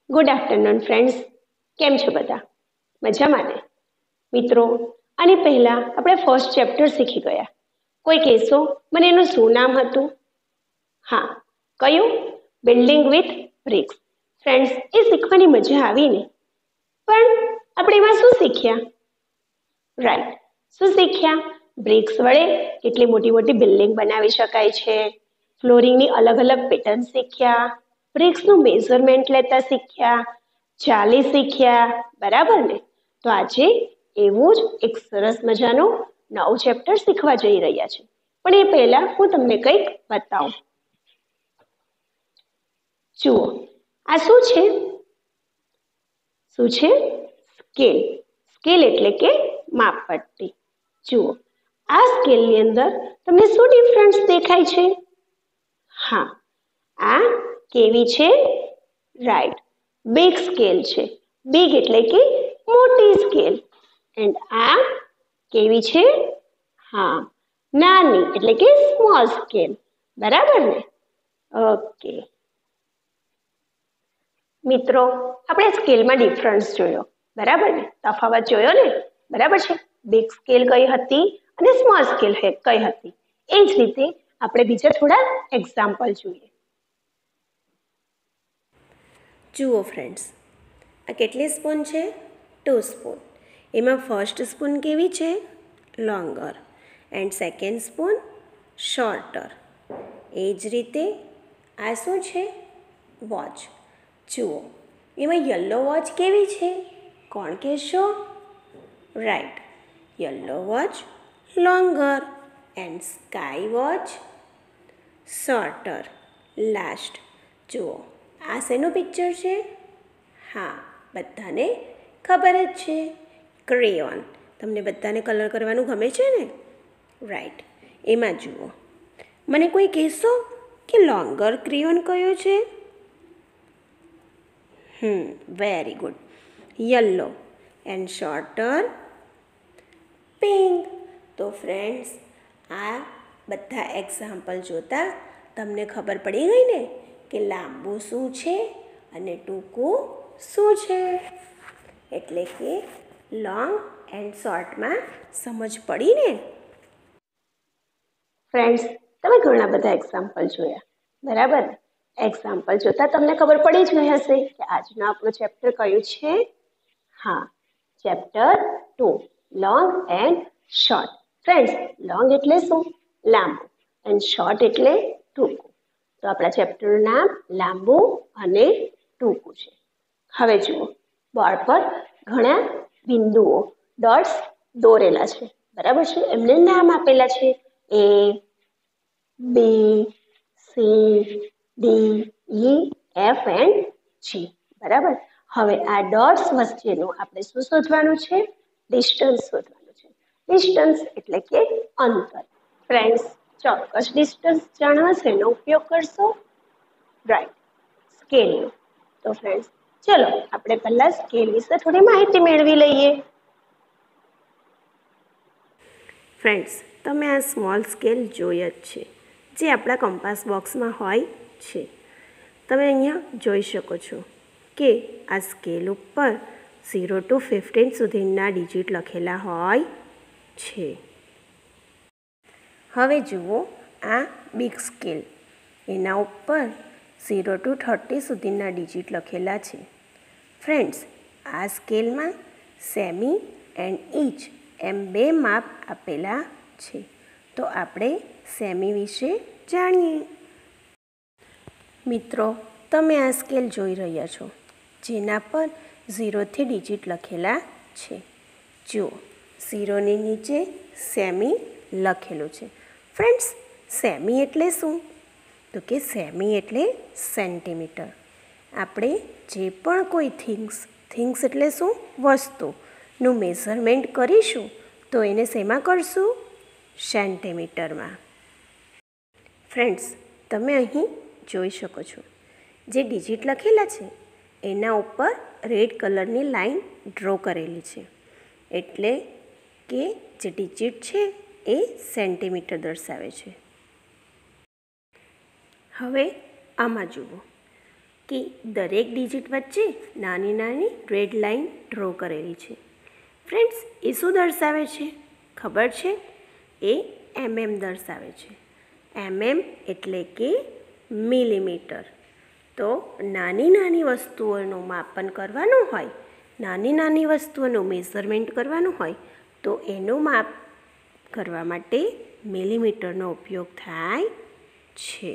Good afternoon friends. કેમ છો બધા? મજામાં ને? મિત્રો, આની પહેલા આપણે ફર્સ્ટ ચેપ્ટર શીખી ગયા. કોઈ કહેશો મને એનું શું નામ હતું? હા, કયું? Building with bricks. ફ્રેન્ડ્સ, એ શીખવાની મજા આવી ને. પણ આપણે એમાં શું શીખ્યા? રાઈટ, શું શીખ્યા? બ્રિક્સ વડે કેટલી મોટી મોટી બિલ્ડિંગ બનાવી શકાય છે. ફ્લોરિંગની અલગ અલગ પેટર્ન શીખ્યા. બ્રિક્સનું મેઝરમેન્ટ લેતા શીખ્યા. ચાલી શીખ્યા. બરાબર ને? તો આજે એવું જ એક સરસ મજાનું નવું ચેપ્ટર શીખવા જઈ રહ્યા છે. પણ એ પહેલા હું તમને કંઈક બતાવું. જુઓ, આ શું છે? શું છે? સ્કેલ. સ્કેલ એટલે કે માપપટ્ટી. જુઓ, આ સ્કેલની અંદર તમને શું ડિફરન્સ દેખાય છે? હા, આ કેવી છે? રાઈટ, બિગ સ્કેલ છે. બિગ એટલે કે મોટી સ્કેલ. એન્ડ આ કેવી છે? હા, નાની એટલે કે સ્મોલ સ્કેલ. બરાબર ને? ઓકે મિત્રો, આપણે સ્કેલમાં ડિફરન્સ જોયો. બરાબર ને? તફાવત જોયો ને? બરાબર છે? બિગ સ્કેલ કઈ હતી અને સ્મોલ સ્કેલ કઈ હતી. એ જ રીતે આપણે બીજા થોડા એક્ઝામ્પલ જોઈએ. જુઓ ફ્રેન્ડ્સ, આ કેટલી સ્પૂન છે? 2 સ્પૂન. એમાં ફર્સ્ટ સ્પૂન કેવી છે? Longer. And second spoon shorter. એ જ રીતે આ શું છે? વોચ. જુઓ, એમાં યલો વોચ કેવી છે? કોણ કહેશો? Right, yellow watch longer and sky watch shorter. Last જુઓ, આ શેનું પિક્ચર છે? હા, બધાને ખબર જ છે, ક્રેયોન. તમને બધાને કલર કરવાનું ગમે છે ને? રાઈટ, એમાં જુઓ, મને કોઈ કહેશો કે લોંગર ક્રેયોન કયો છે? Very good, yellow. And shorter pink. તો ફ્રેન્ડ્સ, આ બધા એક્ઝામ્પલ જોતાં તમને ખબર પડી ગઈ ને કે લાંબુ શું છે અને ટૂંકું શું છે. એટલે કે લોંગ એન્ડ શોર્ટમાં સમજ પડી ને? ફ્રેન્ડ્સ, તમે ઘણા બધા એક્ઝામ્પલ જોયા. બરાબર ને? એક્ઝામ્પલ જોતા તમને ખબર પડી જ ગઈ હશે કે આજનું આપણું ચેપ્ટર કયું છે? હા, chapter 2, long and short. Friends, long એટલે શું? લાંબુ. એન્ડ શોર્ટ એટલે ટૂંકું. તો આપણા ચેપ્ટરનું નામ લાંબુ અને ટૂંકું છે. હવે જુઓ, બોર્ડ પર ઘણા બિંદુઓ ડોટ્સ દોરેલા છે. બરાબર છે? એમને નામ આપેલા છે. A, B, C, D, E, F and G. બરાબર? હવે આ ડોટ્સ વચ્ચેનું આપણે શું શોધવાનું છે? ડિસ્ટન્સ શોધવાનું છે. ડિસ્ટન્સ એટલે કે અંતર. ફ્રેન્ડ્સ, ચોક્કસ ડિસ્ટન્સ જાણવા શેનો ઉપયોગ કરશો? રાઈટ, સ્કેલનો. તો ફ્રેન્ડ્સ, ચલો આપણે પહેલા સ્કેલ વિશે થોડી માહિતી મેળવી લઈએ. ફ્રેન્ડ્સ, તમે આ સ્મોલ સ્કેલ જોઈ જ છે, જે આપણા કંપાસ બોક્સમાં હોય છે. તમે અહીંયા જોઈ શકો છો કે આ સ્કેલ ઉપર 0 to 15 સુધીના ડિજિટ લખેલા હોય છે. હવે જુઓ, આ બિગ સ્કેલ. એના ઉપર 0 to 30 સુધીના ડિજિટ લખેલા છે. ફ્રેન્ડ્સ, આ સ્કેલમાં સેમી એન્ડ ઇંચ એમ 2 માપ આપેલા છે. તો આપણે સેમી વિશે જાણીએ. મિત્રો, તમે આ સ્કેલ જોઈ રહ્યા છો, જેના પર 0થી ડિજિટ લખેલા છે. જુઓ, 0ની નીચે સેમી લખેલું છે. ફ્રેન્ડ્સ, સેમી એટલે શું? તો કે સેમી એટલે સેન્ટીમીટર. આપણે જે પણ કોઈ થિંગ્સ એટલે શું? વસ્તુનું મેઝરમેન્ટ કરીશું તો એને શેમાં કરશું? સેન્ટીમીટરમાં. ફ્રેન્ડ્સ, તમે અહીં જોઈ શકો છો, જે ડિજિટ લખેલા છે એના ઉપર રેડ કલરની લાઈન ડ્રો કરેલી છે. એટલે કે જે ડિજિટ છે એ સેન્ટીમીટર દર્શાવે છે. હવે આમાં જુઓ, કે દરેક ડિજિટ વચ્ચે નાની નાની રેડ લાઇન ડ્રો કરેલી છે. ફ્રેન્ડ્સ, એ શું દર્શાવે છે ખબર છે? એ દર્શાવે છે. એટલે કે મિલીમીટર. તો નાની નાની વસ્તુઓનું માપન કરવાનું હોય, નાની નાની વસ્તુઓનું મેઝરમેન્ટ કરવાનું હોય તો એનું માપ કરવા માટે મિલીમીટરનો ઉપયોગ થાય છે.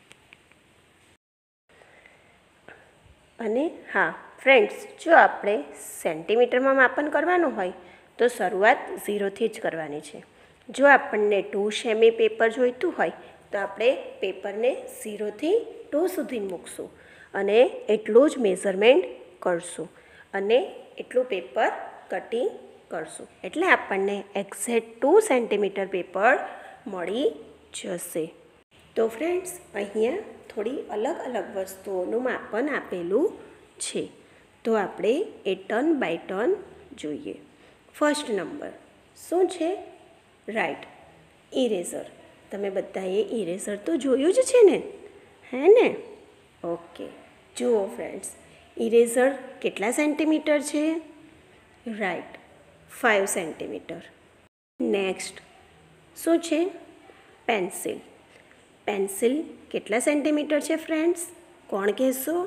અને હા ફ્રેન્ડ્સ, જો આપણે સેન્ટીમીટરમાં માપન કરવાનું હોય તો શરૂઆત 0થી જ કરવાની છે. જો આપણને 2 સેમી પેપર જોઈતું હોય તો આપણે પેપરને 0થી 2 સુધી મૂકશું અને એટલું જ મેઝરમેન્ટ કરશું અને એટલું પેપર કટિંગ કરશું એટલે આપણને એક્ઝેક્ટ 2 સેન્ટીમીટર પેપર મળી જશે. તો ફ્રેન્ડ્સ, અહીંયા થોડી અલગ અલગ વસ્તુઓનું માપન આપેલું છે. તો આપણે એ ટર્ન બાય ટર્ન જોઈએ. ફર્સ્ટ નંબર શું છે? Right, eraser. તમે બધાએ ઇરેઝર તો જોયું જ છે ને, હે ને? ઓકે, જુઓ ફ્રેન્ડ્સ, ઇરેઝર કેટલા સેન્ટીમીટર છે? Right, 5 centimetre. નેક્સ્ટ શું છે? પેન્સિલ. પેન્સિલ કેટલા સેન્ટીમીટર છે ફ્રેન્ડ્સ? કોણ કહેશો?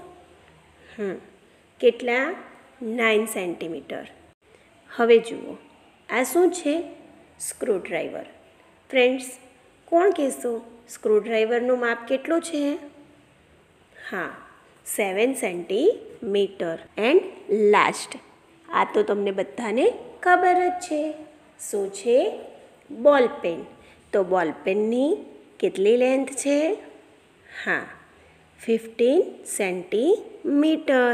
કેટલા? 9 સેન્ટીમીટર. હવે જુઓ, આ શું છે? સ્ક્રૂડ્રાઈવર. ફ્રેન્ડ્સ, કોણ કહેશો સ્ક્રૂડ્રાઈવરનું માપ કેટલું છે? હા, 7 સેન્ટીમીટર. એન્ડ લાસ્ટ, આ તો તમને બધાને ખબર જ છે. શું છે? બોલપેન. તો બોલપેનની કેટલી લેન્થ છે? હા, 15 સેન્ટીમીટર.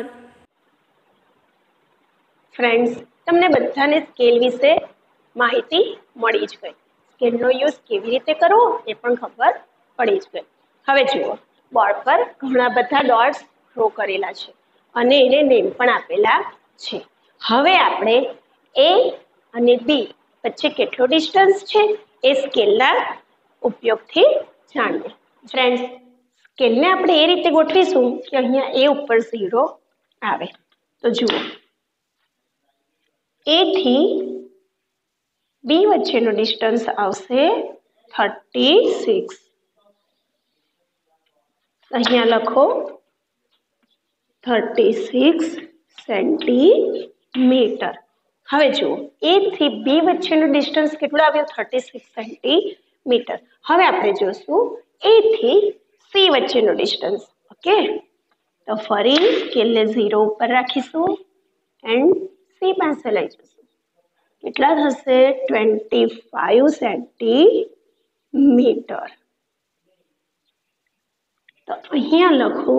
ફ્રેન્ડ્સ, તમને બધાને સ્કેલ વિશે માહિતી મળી જ ગઈ. સ્કેલનો યુઝ કેવી રીતે કરવો એ પણ ખબર પડી જ ગઈ. હવે જુઓ, બોર્ડ પર ઘણા બધા ડોટ્સ ડ્રો કરેલા છે અને એને નેમ પણ આપેલા છે. હવે આપણે એ અને બી વચ્ચે કેટલો ડિસ્ટન્સ છે એ સ્કેલના ઉપયોગથી જાણીએ. ફ્રેન્ડ્સ, સ્કેલને આપણે એ રીતે ગોઠવીશું કે અહીંયા એ ઉપર 0 આવે. તો જુઓ, એ થી બી વચ્ચેનો ડિસ્ટન્સ આવશે 36. અહીંયા લખો 36 સેન્ટીમીટર. હવે જુઓ, એ થી બી વચ્ચેનું ડિસ્ટન્સ કેટલું આવ્યું? 36 સેન્ટીમીટર. હવે આપણે જોશું એ થી સી વચ્ચેનો ડિસ્ટન્સ. ઓકે, તો ફરી સ્કેલને 0 ઉપર રાખીશું એન્ડ સી પાસે લઈ જશું. કેટલા થશે? 25 સેન્ટીમીટર. તો અહીંયા લખો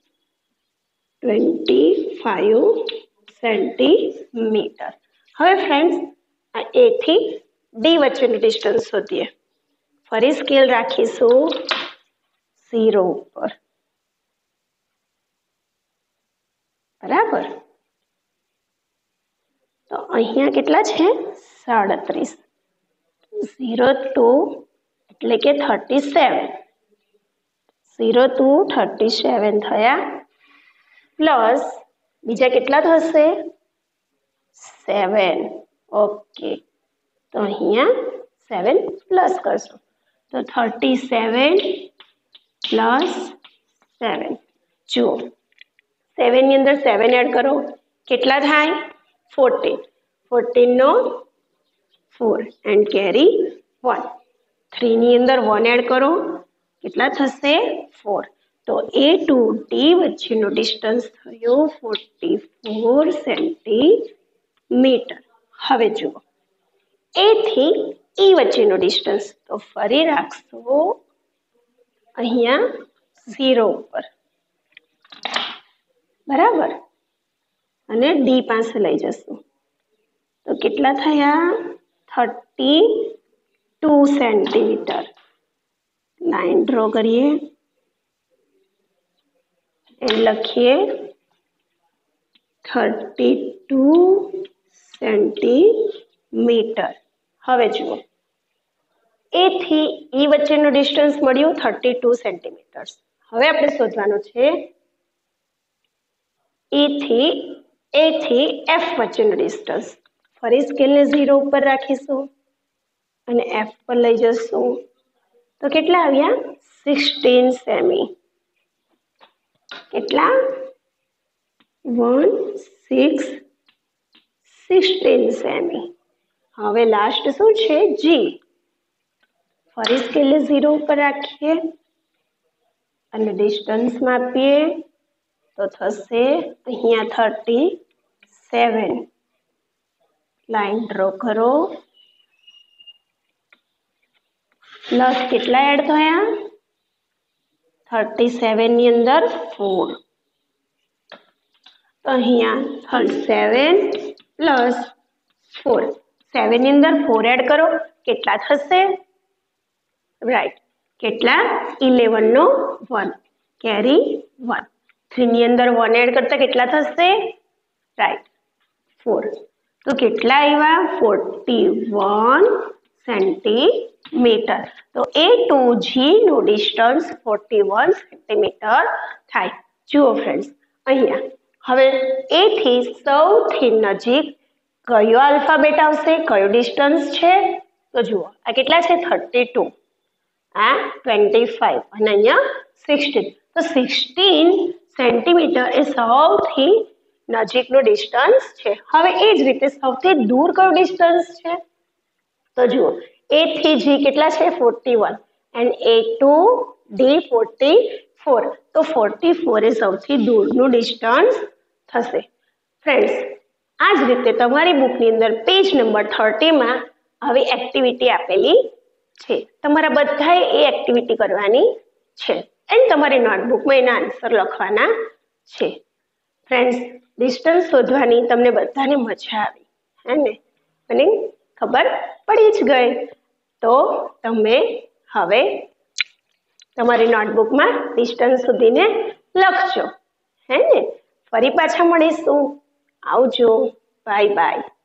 25 સેન્ટીમીટર. હવે ફ્રેન્ડ્સ, આ એ થી ડી વચ્ચેનું ડિસ્ટન્સ શોધીએ. ફરી સ્કેલ રાખીશું 0 ઉપર. બરાબર, તો અહીંયા કેટલા છે? 37. 0 to એટલે કે 37. 0 to 37 થયા પ્લસ બીજા કેટલા થશે? 7. ઓકે, તો અહીંયા 7 પ્લસ કરશું તો 37 પ્લસ 7. જુઓ, 7 ની અંદર 7 એડ કરો, કેટલા થાય? 14. 14 નો 4 એન્ડ કેરી 1. 3 ની અંદર 1 એડ કરો, કેટલા થશે? 4. તો એ ટુ ડી વચ્ચેનો ડિસ્ટન્સ થયો 44 સેન્ટીમીટર. હવે જુઓ, એ થી ઈ વચ્ચેનો ડિસ્ટન્સ તો ફરી રાખશો અહીંયા 0 ઉપર. બરાબર, અને ડી પાસે લઈ જશું તો કેટલા થયા? 32 સેન્ટીમીટર. લાઈન ડ્રો કરીએ એ લખીએ 32 સેન્ટીમીટર. હવે જુઓ, એ થી ઈ વચ્ચેનું ડિસ્ટન્સ મળ્યું 32 સેન્ટીમીટર. હવે આપણે શોધવાનું છે એ થી એફ વચ્ચેનું ડિસ્ટન્સ ફરી સ્કેલને 0 ઉપર રાખીશું અને એફ પર લઈ જશું તો કેટલા આવ્યા 16 સેમી કેટલા 16 સેમી હવે લાસ્ટ શું છે જી ફરી સ્કેલને 0 ઉપર રાખીએ અને ડિસ્ટન્સ માપીએ તો થશે અહીંયા 37 લાઈન ડ્રો કરો પ્લસ કેટલા એડ થયા 37 ની અંદર 4 તો અહીંયા 37 પ્લસ 4 7 ની અંદર 4 એડ કરો કેટલા થશે રાઈટ કેટલા 11 નો 1 કેરી 1 3 ની અંદર 1 એડ કરતા કેટલા થશે રાઈટ 4 તો કેટલા આવ્યા 41 સેન્ટીમીટર તો એ ટુ જી નું ડિસ્ટન્સ 41 સેન્ટીમીટર થાય જુઓ ફ્રેન્ડ્સ અહીંયા હવે એ થી સૌથી નજીક કયો આલ્ફાબેટ આવશે કયો ડિસ્ટન્સ છે તો જુઓ આ કેટલા છે 32 આ 25 અને અહીંયા 16 તો 16 સેન્ટીમીટર એ સૌથી નજીકનું ડિસ્ટન્સ છે હવે એ જ રીતે સૌથી દૂર કયું ડિસ્ટન્સ છે તો જુઓ એ થી જી કેટલા છે 41 એન્ડ એ ટુ ડી 44 તો 44 એ સૌથી દૂરનું ડિસ્ટન્સ થશે ફ્રેન્ડ્સ આ જ રીતે તમારી બુકની અંદર પેજ નંબર 30 માં આવી એક્ટિવિટી આપેલી છે તમારા બધાએ એ એક્ટિવિટી કરવાની છે એન્ડ તમારી નોટબુકમાં એના આન્સર લખવાના છે ફ્રેન્ડ્સ ડિસ્ટન્સ શોધવાની તમને બધાને મજા આવી હે ને અને ખબર પડી જ ગઈ તો તમે હવે તમારી નોટબુકમાં ડિસ્ટન્સ શોધીને લખજો હે ને ફરી પાછા મળીશું આવજો બાય બાય